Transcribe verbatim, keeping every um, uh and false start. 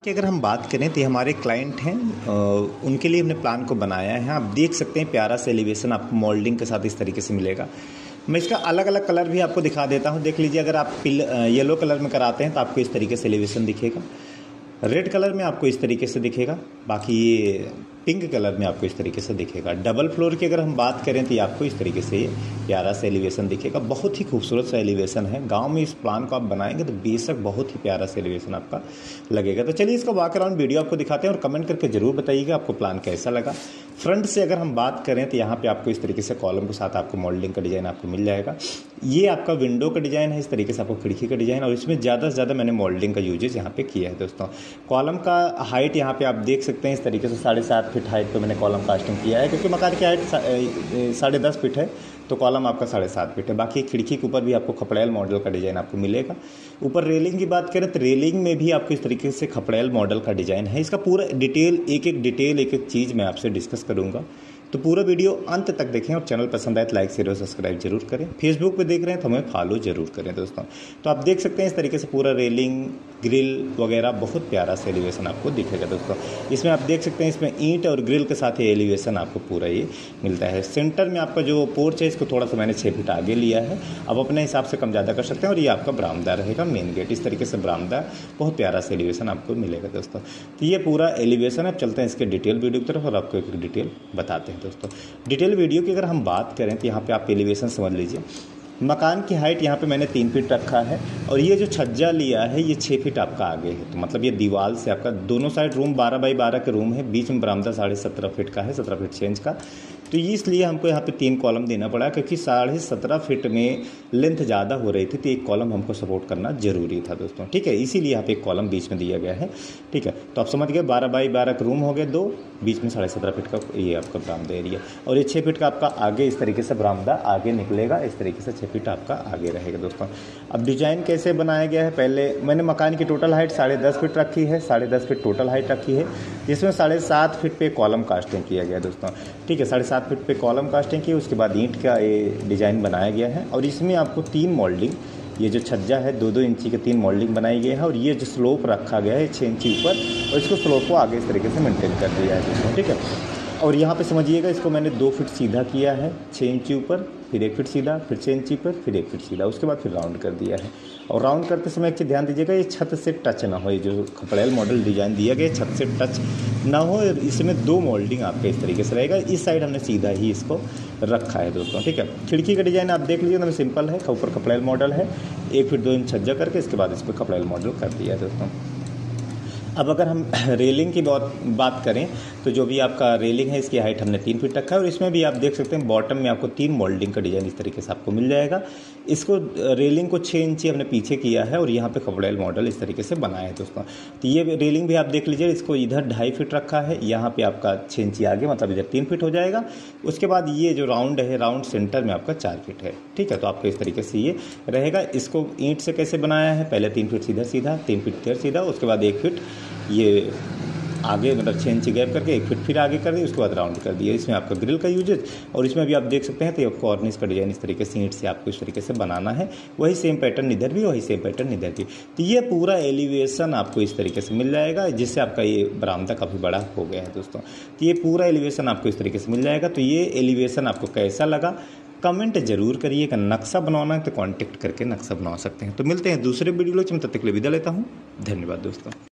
कि अगर हम बात करें तो ये हमारे क्लाइंट हैं, उनके लिए हमने प्लान को बनाया है। आप देख सकते हैं प्यारा सा एलिवेशन आपको मोल्डिंग के साथ इस तरीके से मिलेगा। मैं इसका अलग अलग कलर भी आपको दिखा देता हूं। देख लीजिए, अगर आप पिल येलो कलर में कराते हैं तो आपको इस तरीके से एलिवेशन दिखेगा। रेड कलर में आपको इस तरीके से दिखेगा। बाकी ये पिंक कलर में आपको इस तरीके से दिखेगा। डबल फ्लोर की अगर हम बात करें तो ये आपको इस तरीके से प्यारा सा एलिवेशन दिखेगा। बहुत ही खूबसूरत सा एलिवेशन है। गांव में इस प्लान को आप बनाएंगे तो बेशक बहुत ही प्यारा सा एलिवेशन आपका लगेगा। तो चलिए इसका वॉक अराउंड वीडियो आपको दिखाते हैं और कमेंट करके जरूर बताइएगा आपको प्लान कैसा लगा। फ्रंट से अगर हम बात करें तो यहाँ पे आपको इस तरीके से कॉलम के साथ आपको मॉडलिंग का डिजाइन आपको मिल जाएगा। ये आपका विंडो का डिजाइन है, इस तरीके से आपको खिड़की का डिजाइन, और इसमें ज़्यादा से ज़्यादा मैंने मॉडलिंग का यूजेस यहाँ पे किया है दोस्तों। कॉलम का हाइट यहाँ पे आप देख सकते हैं इस तरीके से साढ़े सात फीट हाइट पे मैंने कॉलम कास्टिंग किया है, क्योंकि मकान की हाइट साढ़े दस फीट है तो कॉलम आपका साढ़े सात फीट है। बाकी खिड़की के ऊपर भी आपको खपड़ैल मॉडल का डिजाइन आपको मिलेगा। ऊपर रेलिंग की बात करें तो रेलिंग में भी आपको इस तरीके से खपड़ैल मॉडल का डिजाइन है। इसका पूरा डिटेल एक एक डिटेल एक एक चीज़ मैं आपसे डिस्कस करूंगा, तो पूरा वीडियो अंत तक देखें और चैनल पसंद आए तो लाइक शेयर और सब्सक्राइब जरूर करें। फेसबुक पे देख रहे हैं तो हमें फॉलो जरूर करें दोस्तों। तो आप देख सकते हैं इस तरीके से पूरा रेलिंग ग्रिल वगैरह बहुत प्यारा सा एलिवेशन आपको दिखेगा दोस्तों। इसमें आप देख सकते हैं इसमें ईंट और ग्रिल के साथ ये एलिवेशन आपको पूरा ये मिलता है। सेंटर में आपका जो पोर्च है इसको थोड़ा सा मैंने छः फीट आगे लिया है। अब अपने हिसाब से कम ज़्यादा कर सकते हैं। और ये आपका बरामदा रहेगा, मेन गेट इस तरीके से बरामदा, बहुत प्यारा सा एलिवेशन आपको मिलेगा दोस्तों। तो ये पूरा एलिवेशन है। अब चलते हैं इसके डिटेल वीडियो की तरफ और आपको एक डिटेल बताते हैं दोस्तों। डिटेल वीडियो की अगर हम बात करें तो यहाँ पे आप एलिवेशन समझ लीजिए। मकान की हाइट यहाँ पे मैंने तीन फीट रखा है और ये जो छज्जा लिया है ये छः फीट आपका आगे है। तो मतलब ये दीवार से आपका दोनों साइड रूम बारह बाई बारह के रूम है, बीच में बरामदा साढ़े सत्रह फीट का है, सत्रह फीट छः इंच का। तो इसलिए हमको यहाँ पे तीन कॉलम देना पड़ा, क्योंकि साढ़े सत्रह फीट में लेंथ ज़्यादा हो रही थी तो एक कॉलम हमको सपोर्ट करना जरूरी था दोस्तों। ठीक है, इसीलिए यहाँ पे एक कॉलम बीच में दिया गया है। ठीक है, तो आप समझ गए बारह बाई बारह के रूम हो गए दो, बीच में साढ़े सत्रह फीट का ये आपका बरामदा एरिया, और ये छः फीट का आपका आगे इस तरीके से बरामदा आगे निकलेगा। इस तरीके से छः फीट आपका आगे रहेगा दोस्तों। अब डिजाइन कैसे बनाया गया है, पहले मैंने मकान की टोटल हाइट साढ़े दस फीट रखी है, साढ़े दस फीट टोटल हाइट रखी है, जिसमें साढ़े सात फीट पे कॉलम कास्टिंग किया गया दोस्तों। ठीक है, साढ़े सात फीट पे कॉलम कास्टिंग की, उसके बाद ईंट का ये डिजाइन बनाया गया है। और इसमें आपको तीन मोल्डिंग, ये जो छज्जा है दो दो इंची के तीन मोल्डिंग बनाई गई है, और ये जो स्लोप रखा गया है छः इंची ऊपर, और इसको स्लोप को आगे इस तरीके से मेंटेन कर दिया है दोस्तों। ठीक है, और यहाँ पे समझिएगा इसको मैंने दो फीट सीधा किया है, छः इंची ऊपर, फिर एक फीट सीधा, फिर छः इंची पर, फिर एक फीट सीधा, उसके बाद फिर राउंड कर दिया है। और राउंड करते समय एक चीज़ ध्यान दीजिएगा, ये छत से टच ना हो। ये जो खपड़ैल मॉडल डिजाइन दिया गया छत से टच ना हो। इसमें दो मोल्डिंग आपका इस तरीके से रहेगा। इस साइड हमने सीधा ही इसको रखा है दोस्तों। ठीक है, खिड़की का डिजाइन आप देख लीजिए, एकदम सिंपल है। ऊपर खपड़ैल मॉडल है, एक फीट दो इंच छज्जा करके इसके बाद इस पर खपड़ैल मॉडल कर दिया है दोस्तों। अब अगर हम रेलिंग की बात बात करें तो जो भी आपका रेलिंग है इसकी हाइट हमने तीन फीट रखा है, और इसमें भी आप देख सकते हैं बॉटम में आपको तीन मोल्डिंग का डिजाइन इस तरीके से आपको मिल जाएगा। इसको रेलिंग को छः इंची हमने पीछे किया है और यहाँ पे खपड़ैल मॉडल इस तरीके से बनाया है दोस्तों। तो ये रेलिंग भी आप देख लीजिए, इसको इधर ढाई फीट रखा है, यहाँ पे आपका छः इंची आगे, मतलब इधर तीन फीट हो जाएगा। उसके बाद ये जो राउंड है, राउंड सेंटर में आपका चार फीट है। ठीक है, तो आपको इस तरीके से ये रहेगा। इसको ईंट से कैसे बनाया है, पहले तीन फीट सीधा सीधा, तीन फीट इधर सीधा, उसके बाद एक फीट ये आगे, मतलब छः इंची गैप करके एक फीट फिर आगे कर दिया, उसके बाद राउंड कर दिया। इसमें आपका ग्रिल का यूजेज, और इसमें भी आप देख सकते हैं तो कॉर्निस का डिजाइन इस तरीके से ईंट से आपको इस तरीके से बनाना है। वही सेम पैटर्न इधर भी, वही सेम पैटर्न इधर भी। तो ये पूरा एलिवेशन आपको इस तरीके से मिल जाएगा, जिससे आपका ये बरामदा काफ़ी बड़ा हो गया है दोस्तों। तो ये पूरा एलिवेशन आपको इस तरीके से मिल जाएगा। तो ये एलिवेशन आपको कैसा लगा कमेंट जरूर करिएगा। नक्शा बनवाना है तो कांटेक्ट करके नक्शा बनवा सकते हैं। तो मिलते हैं दूसरे वीडियो में, तब तक के लिए विदा लेता हूँ। धन्यवाद दोस्तों।